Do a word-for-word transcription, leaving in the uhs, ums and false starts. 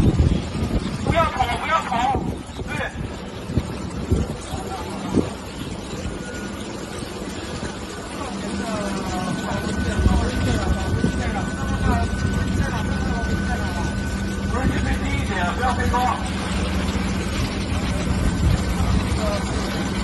不要跑，不要跑，对。不是你飞低一点，不要飞高。